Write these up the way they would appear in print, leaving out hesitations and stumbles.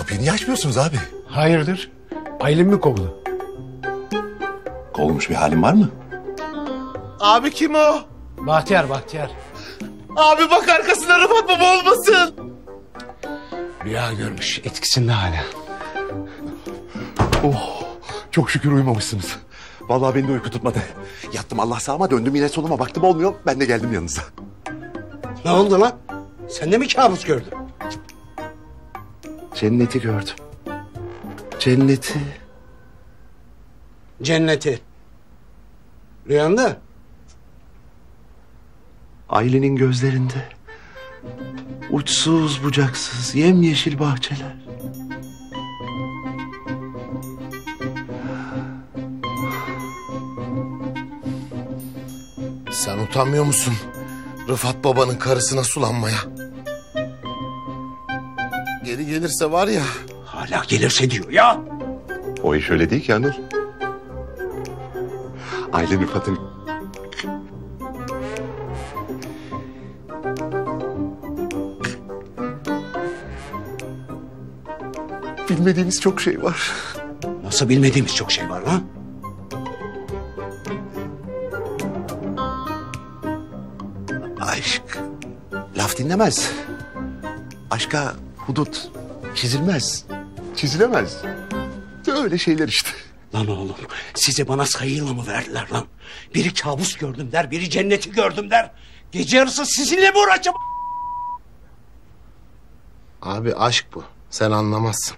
Kapıyı niye açmıyorsunuz abi? Hayırdır? Aylin mi kovdu? Kovulmuş bir halin var mı? Abi kim o? Bahtiyar, Bahtiyar. Abi bak arkasına Rıfat baba olmasın. Rüya görmüş, etkisinde hala. Oh, çok şükür uyumamışsınız. Vallahi beni de uyku tutmadı. Yattım Allah sağıma, döndüm yine soluma, baktım olmuyor. Ben de geldim yanınıza. Ne oldu lan? Sen de mi kabus gördün? Cenneti gördüm. Cenneti. Cenneti. Rüyanda? Aylin'in gözlerinde. Uçsuz bucaksız yemyeşil bahçeler. Sen utanmıyor musun Rıfat babanın karısına sulanmaya? Geri gelirse var ya. Hala gelirse diyor ya. O iş öyle değil ki Anıl. Aylin Rıfat'ın... Bilmediğimiz çok şey var. Nasıl bilmediğimiz çok şey var lan? Aşk laf dinlemez. Aşka hudut çizilmez. Çizilemez. Öyle şeyler işte. Lan oğlum, size bana sayıyla mı verdiler lan? Biri kabus gördüm der, biri cenneti gördüm der. Gece yarısı sizinle mi uğraşacağım? Abi aşk bu. Sen anlamazsın.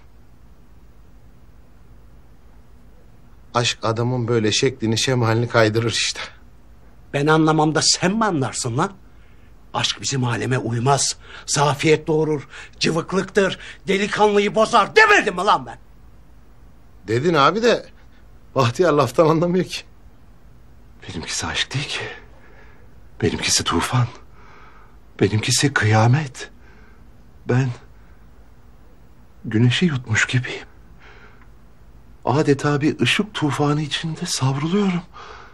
Aşk adamın böyle şeklini şemalini kaydırır işte. Ben anlamam da sen mi anlarsın lan? Aşk bizim aleme uymaz. Zafiyet doğurur, cıvıklıktır, delikanlıyı bozar demedim mi lan ben? Dedin abi de Bahtiyar laftan anlamıyor ki. Benimkisi aşk değil ki. Benimkisi tufan. Benimkisi kıyamet. Ben güneşi yutmuş gibiyim. Adeta bir ışık tufanı içinde savruluyorum.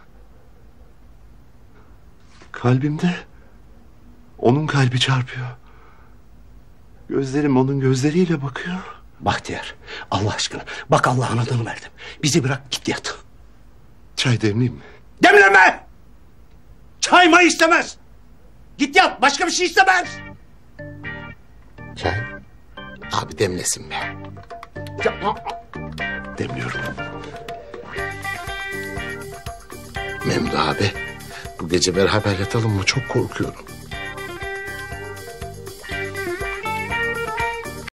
Kalbimde onun kalbi çarpıyor. Gözlerim onun gözleriyle bakıyor. Bahtiyar, Allah aşkına bak Allah'ın adını verdim. Bizi bırak git yat. Çay demleyeyim mi? Demleme! Çay mı istemez? Git yat, başka bir şey istemez. Çay. Abi demlesin be. Demliyorum. Memdu abi. Bu gece beraber yatalım mı? Çok korkuyorum.